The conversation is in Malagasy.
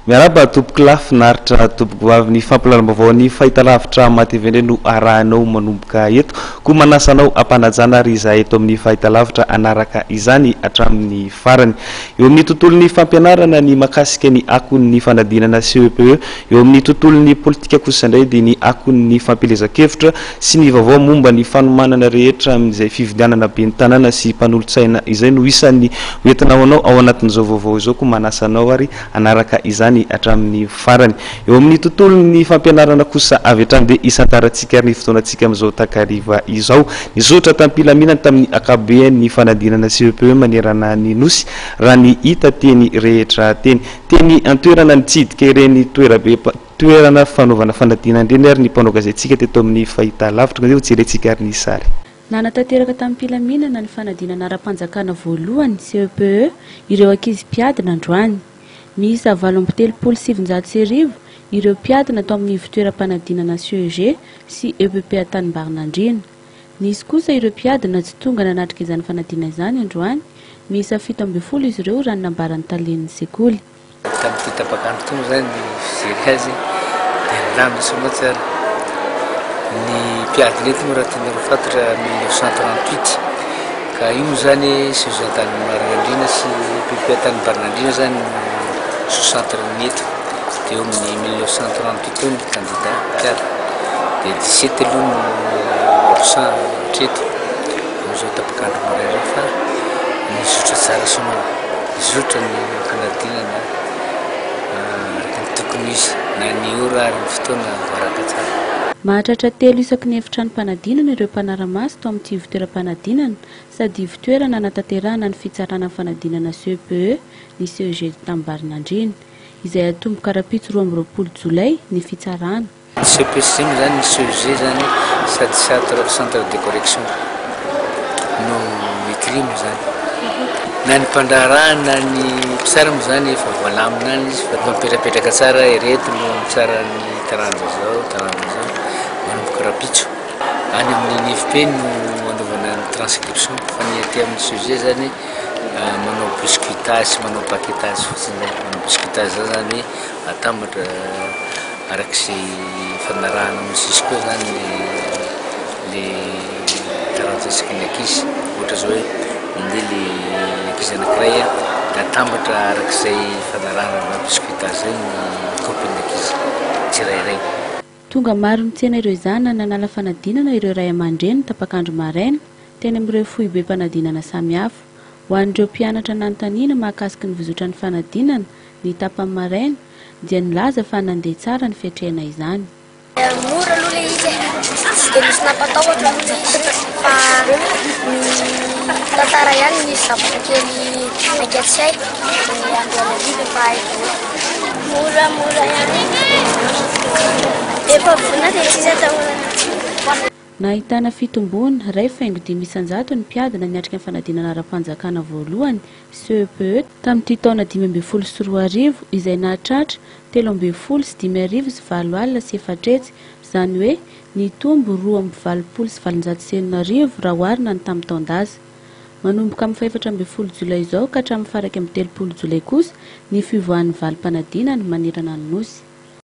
miaraba tompoko lafinaritra tompoko vavy ny fampilaram-baovao ny fahitalavitra matevendre no arahanao manomboka eto koa manasanao ampanajana ary izahay eto amin'ny fahitalavitra anaraka izany hatramin'ny farany eo amin'ny tontolon'ny fampianarana ny makasika ny akon'ny fanadinana CEPE eo amin'ny tontolon'ny politika kosa indray dia ny akon'ny fampelezan-kevitra sy ny vaovao momba ny fanomanana rehetra amin'izay fividianana be ny tanàna sy mpanolotsaina izay no isan'ny hoentinao anao ao anatin'izao vaovao izao koa manasanao ary anaraka izany hatramin'ny farany eo amin'ny tontolon'ny fampianarana kosa avy hatrany dia isantarantsika ary ny fotoanantsika amin'izao takariva izao nizotra tampilaminana tamin'ny akabeny ny fanadinana CEPE manerana ny nosy raha ny hita teny rehetra teny antoerana nitsidika ireny toerana fanaovana fanadinana ireny ary ny mpanao gazetintsika teto amin'ny fahitalavitra dia jerentsika ary ny sary nanatanteraka tamin'ny mpilaminana ny fanadinana ara-panjakana voalohany CEPE ireo ankizy mpiadina androany miisa 770 ireo mpiadina tao amin'ny fitoeram-panadinana CEG sy EPP Antanimbarinandriana. Nisy kosa ireo mpiadina tsy tonga nanatrika izany fanadinana izany androany miisa 17 izy ireo raha nambaran'ny talen'ny sekoly. Tamin'ny fitapakandro tonga zany mijery azy dia milamina somatsara ny mpiadina eto moa raha tianareo fantatra 1938 ka io zany CEG Antanimbarinandriana sy EPP Antanimbarinandriana zany 60 eto dia eo amin'ny 1938 ny candidat mpiadina dia 17 aloha no absent hatreto amin'izao tapakandro maraina fa nizotra tsara somana nizotra ny fanadinana araka ny tokony izy na ny ora ary ny fotoana voaraka tsara. Mahatratra 3 isaky ny efitrano mpanadinana ireo mpanara-maso tao amin'ity fitoeram-panadinana sady fitoerana nataterahana ny fitsarana fanadinana CEPE ny CEG Tambarinandriana izay atomboka ara-pitso 20 Jolay ny fitsarana. CEPE zany ny CEG zany sady centre de correction no écrime zany na ny mpandrarahana na ny mpisaramo zany efa voalamina any izy fa mampetrapetraka tsara ireto no mitsara ny taranja zao manomboka rapitso any amin'ny IFP no anaovana ny transcription fa ny aty amin'ny CEG zany manao biscuitage manao paquetage fotsiny zany manao biscuitage zao zany atambatra arak'izay fanarahana mozisy koa zany le taranja isaky ny ankizy ohatra zao hoe mandeha le ankizy anankiray dia atambatra arak'izay fanarahana biscuitage zay ny copine ankizy tsirairay. Tonga maro mitsena ireo izany nanala fanadinana ireo ray aman-dreny tapakandro maraina teny amin'ireo foibe mpanadinana samihafa ho an'ireo mpianatra nanontaniana mahakasika ny vozotra ny fanadinana ny tapany maraina dia nilaza fa nandeha tsara ny fiatrehana izany. Mora aloha ilay izy tsy dia misy nampatahotra aloha fa ny tantara ihany nisy zavatra kely ankiatsay andohana biby fa mora ihany efa vona dia tsy izy atahorana. Nahitana fitombona ray faingo 500 ny mpiadina niatrika ny fanadinana ara-panjakana voalohany CEPE tamin'ity taona 2014 izay nahatratra 13 sy 5 alina sy 4 izany hoe nitombo 2,20 raha oharina ny tamin'ny taon-daza. Manomboka amin'ny 14 Jolay izao ka hatramin'ny faraka amin'ny 3 Jolay kosa ny fivoahan'ny valim-panadinana manerana ny nosy.